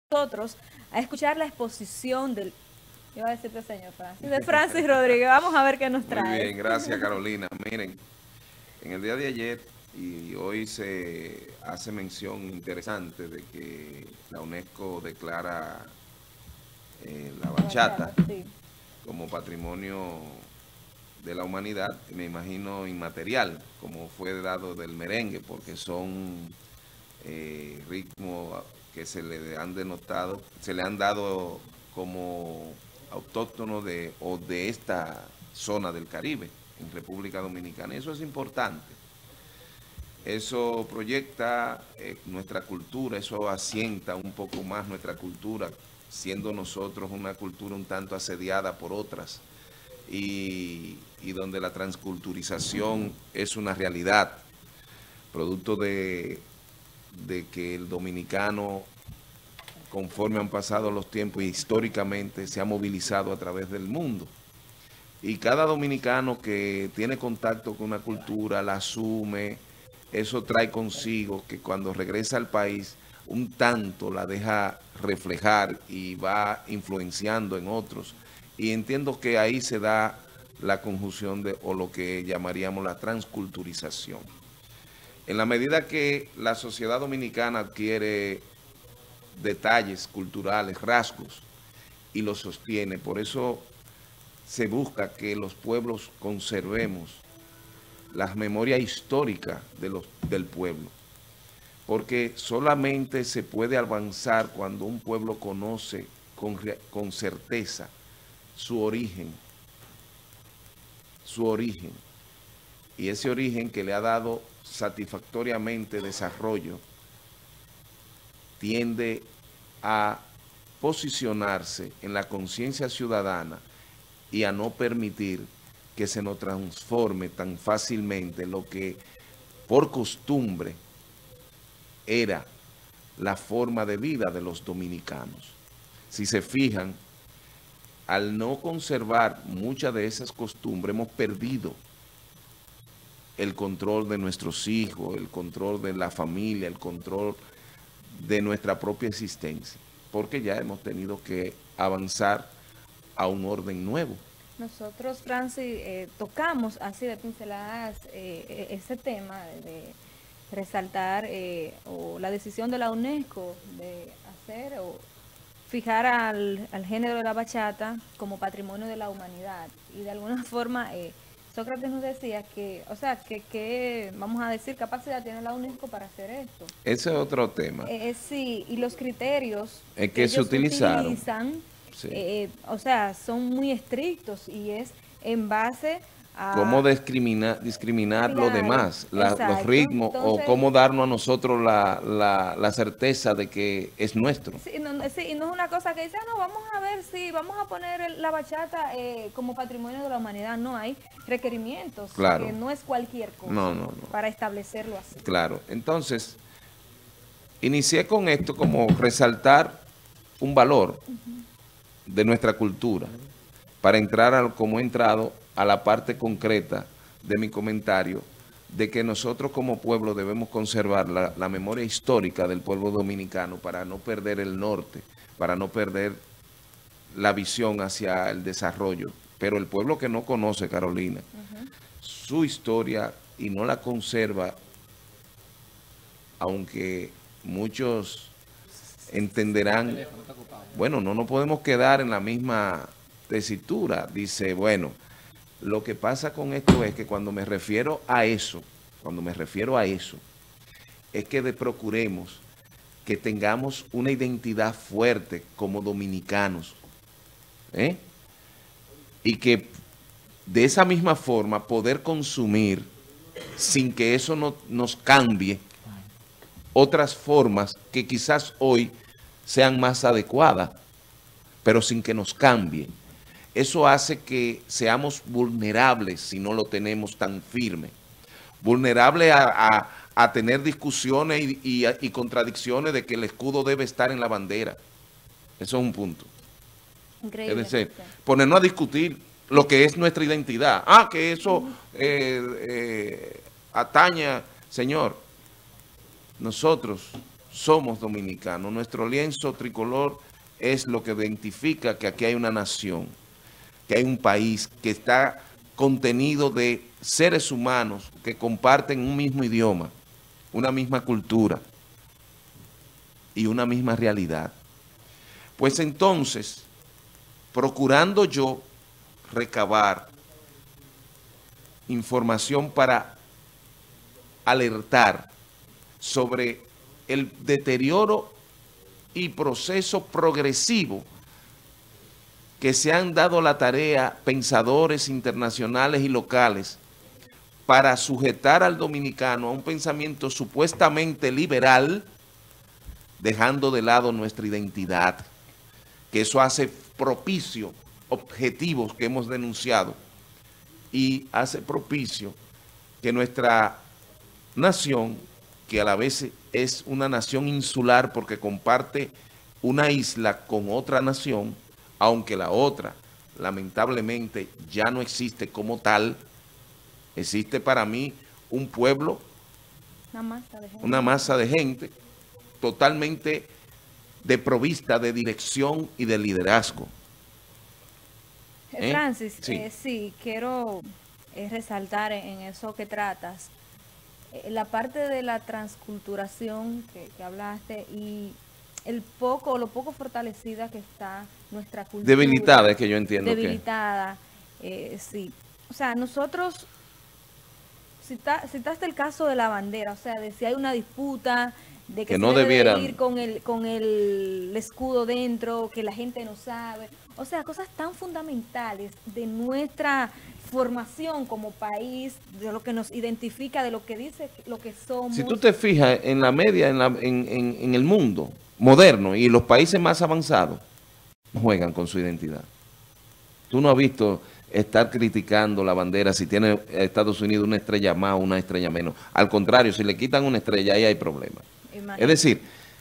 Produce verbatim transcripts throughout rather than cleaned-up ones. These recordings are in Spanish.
nosotros a escuchar la exposición del, iba a decirte señor Francis, de Francis Rodríguez. Vamos a ver qué nos trae. Muy bien, gracias Carolina. Miren, en el día de ayer y hoy se hace mención interesante de que la UNESCO declara eh, la bachata Sí. como patrimonio de la humanidad, me imagino inmaterial, como fue dado del merengue, porque son eh, ritmos que se le han denotado, se le han dado como autóctono de, o de esta zona del Caribe, en República Dominicana. Y eso es importante. Eso proyecta eh, nuestra cultura, eso asienta un poco más nuestra cultura, siendo nosotros una cultura un tanto asediada por otras, y, y donde la transculturización es una realidad, producto de, de que el dominicano, conforme han pasado los tiempos, históricamente se ha movilizado a través del mundo. Y cada dominicano que tiene contacto con una cultura, la asume, eso trae consigo que cuando regresa al país, un tanto la deja reflejar y va influenciando en otros. Y entiendo que ahí se da la conjunción de, o lo que llamaríamos la transculturización. En la medida que la sociedad dominicana adquiere detalles culturales, rasgos, y los sostiene, por eso se busca que los pueblos conservemos las memorias históricas de los, del pueblo, porque solamente se puede avanzar cuando un pueblo conoce con, con certeza su origen, su origen, y ese origen que le ha dado satisfactoriamente desarrollo, tiende a posicionarse en la conciencia ciudadana y a no permitir que se nos transforme tan fácilmente lo que por costumbre era la forma de vida de los dominicanos. Si se fijan, al no conservar muchas de esas costumbres, hemos perdido el control de nuestros hijos, el control de la familia, el control de nuestra propia existencia, porque ya hemos tenido que avanzar a un orden nuevo. Nosotros, Francis, eh, tocamos así de pinceladas eh, ese tema de, de resaltar eh, o la decisión de la UNESCO de hacer o fijar al, al género de la bachata como patrimonio de la humanidad. Y de alguna forma, eh, Sócrates nos decía que, o sea, que, que, vamos a decir, capacidad tiene la UNESCO para hacer esto. Ese es otro tema. Eh, sí, y los criterios es que, que se utilizaron. utilizan, sí. eh, o sea, son muy estrictos y es en base a... ¿Cómo discriminar, discriminar claro, lo demás, la, los ritmos, Entonces, o cómo darnos a nosotros la, la, la certeza de que es nuestro? Sí, no, sí, y no es una cosa que dice, ah, no, vamos a ver si vamos a poner el, la bachata eh, como patrimonio de la humanidad. No, hay requerimientos, claro. que no es cualquier cosa no, no, no. para establecerlo así. Claro, entonces, inicié con esto como resaltar un valor uh-huh. de nuestra cultura, para entrar a, como he entrado a la parte concreta de mi comentario, de que nosotros como pueblo debemos conservar la, la memoria histórica del pueblo dominicano para no perder el norte, para no perder la visión hacia el desarrollo. Pero el pueblo que no conoce, Carolina, uh-huh. su historia y no la conserva, aunque muchos entenderán, bueno, no nos podemos quedar en la misma tesitura. Dice, bueno, lo que pasa con esto es que cuando me refiero a eso, cuando me refiero a eso, es que de procuremos que tengamos una identidad fuerte como dominicanos, ¿eh? Y que de esa misma forma poder consumir sin que eso no, nos cambie otras formas que quizás hoy sean más adecuadas, pero sin que nos cambien. Eso hace que seamos vulnerables si no lo tenemos tan firme. Vulnerables a, a, a tener discusiones y, y, y contradicciones de que el escudo debe estar en la bandera. Eso es un punto. Increíble. Es decir, ponernos a discutir lo que es nuestra identidad. Ah, que eso eh, eh, ataña, señor. Nosotros somos dominicanos. Nuestro lienzo tricolor es lo que identifica que aquí hay una nación, que hay un país que está contenido de seres humanos que comparten un mismo idioma, una misma cultura y una misma realidad. Pues entonces, procurando yo recabar información para alertar sobre el deterioro y proceso progresivo que se han dado la tarea pensadores internacionales y locales para sujetar al dominicano a un pensamiento supuestamente liberal, dejando de lado nuestra identidad, que eso hace propicio objetivos que hemos denunciado y hace propicio que nuestra nación, que a la vez es una nación insular porque comparte una isla con otra nación, aunque la otra lamentablemente ya no existe como tal, existe para mí un pueblo, una masa de gente, una masa de gente totalmente desprovista de dirección y de liderazgo. ¿Eh? Francis, sí, eh, sí quiero eh, resaltar en eso que tratas, eh, la parte de la transculturación que, que hablaste y el poco, lo poco fortalecida que está nuestra cultura. Debilitada, es que yo entiendo. Debilitada, que... eh, sí. O sea, nosotros, cita, citaste el caso de la bandera, o sea, de si hay una disputa, de que, que se no debe debieran de ir con el, con el escudo dentro, que la gente no sabe. O sea, cosas tan fundamentales de nuestra formación como país, de lo que nos identifica, de lo que dice, lo que somos. Si tú te fijas en la media, en, la, en, en, en el mundo moderno y los países más avanzados, juegan con su identidad. Tú no has visto estar criticando la bandera si tiene Estados Unidos una estrella más o una estrella menos. Al contrario, si le quitan una estrella, ahí hay problemas. Imagínate. Es decir,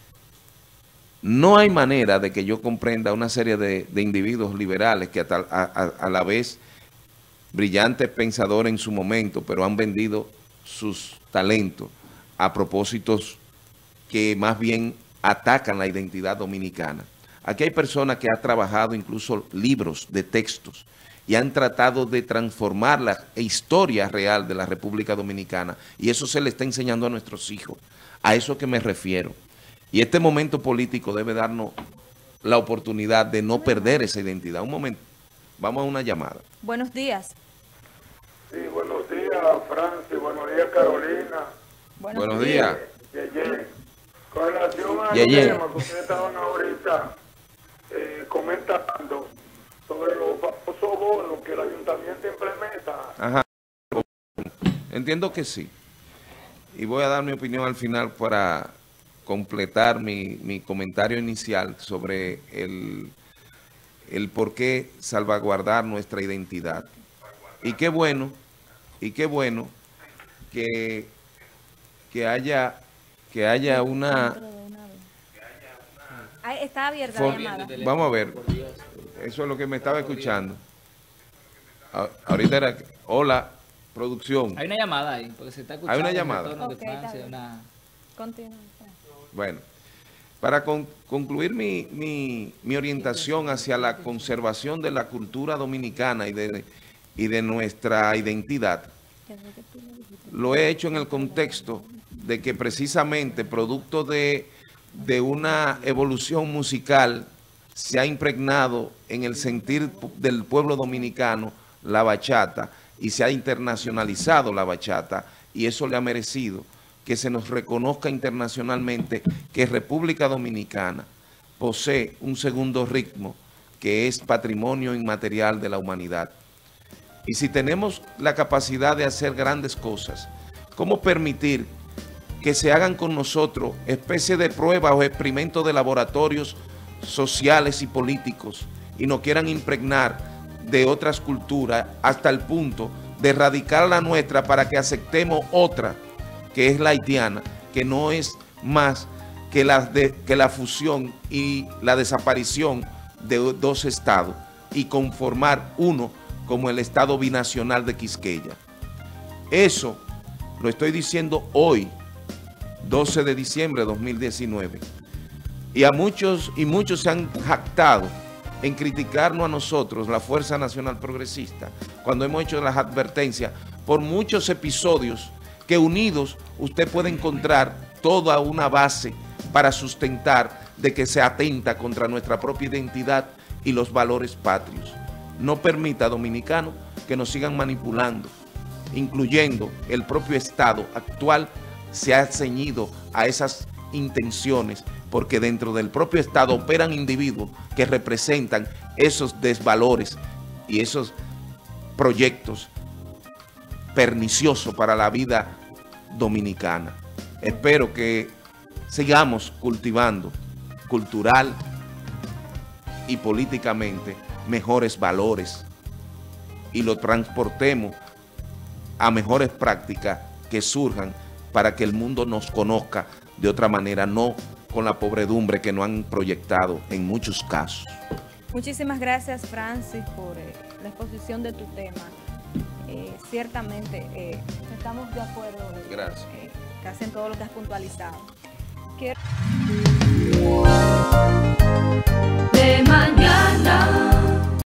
no hay manera de que yo comprenda una serie de, de individuos liberales que a, a, a, a la vez brillantes pensadores en su momento, pero han vendido sus talentos a propósitos que más bien atacan la identidad dominicana. Aquí hay personas que han trabajado incluso libros de textos y han tratado de transformar la historia real de la República Dominicana, y eso se le está enseñando a nuestros hijos. A eso que me refiero. Y este momento político debe darnos la oportunidad de no perder esa identidad. Un momento, vamos a una llamada. Buenos días. Sí, buenos días, Francis. Buenos días, Carolina. Buenos, buenos días. días. Yeye. Con relación al Yeye. tema que ustedes estaban ahorita eh, comentando sobre los famosos bonos que el ayuntamiento implementa. Ajá. Entiendo que sí. Y voy a dar mi opinión al final para completar mi, mi comentario inicial sobre el, el por qué salvaguardar nuestra identidad. Y qué bueno, y qué bueno que, que haya, que haya una... Ahí está abierta for, la llamada. Vamos a ver, eso es lo que me estaba escuchando. A, ahorita era, hola, producción. Hay una llamada ahí, porque se está escuchando. Hay una llamada. Okay, Francia, una... Continúa. Bueno, para con, concluir mi, mi, mi orientación hacia la conservación de la cultura dominicana y de, y de nuestra identidad, lo he hecho en el contexto de que precisamente producto de, de una evolución musical se ha impregnado en el sentir del pueblo dominicano la bachata, y se ha internacionalizado la bachata, y eso le ha merecido que se nos reconozca internacionalmente que República Dominicana posee un segundo ritmo que es patrimonio inmaterial de la humanidad. Y si tenemos la capacidad de hacer grandes cosas, ¿cómo permitir que se hagan con nosotros especie de pruebas o experimentos de laboratorios sociales y políticos y nos quieran impregnar de otras culturas hasta el punto de erradicar la nuestra para que aceptemos otra, que es la haitiana, que no es más que la, de, que la fusión y la desaparición de dos estados y conformar uno como el estado binacional de Quisqueya? Eso lo estoy diciendo hoy, doce de diciembre de dos mil diecinueve. Y a muchos, y muchos se han jactado en criticarnos a nosotros, la Fuerza Nacional Progresista, cuando hemos hecho las advertencias por muchos episodios que unidos usted puede encontrar toda una base para sustentar de que se atenta contra nuestra propia identidad y los valores patrios. No permita, dominicano, que nos sigan manipulando, incluyendo el propio Estado actual se ha ceñido a esas intenciones, porque dentro del propio Estado operan individuos que representan esos desvalores y esos proyectos perniciosos para la vida dominicana. Espero que sigamos cultivando cultural y políticamente mejores valores y lo transportemos a mejores prácticas que surjan para que el mundo nos conozca de otra manera, no con la pobredumbre que nos han proyectado en muchos casos. Muchísimas gracias, Francis, por eh, la exposición de tu tema. Eh, ciertamente eh, estamos de acuerdo Gracias. Eh, casi en todo lo que has puntualizado. Quiero...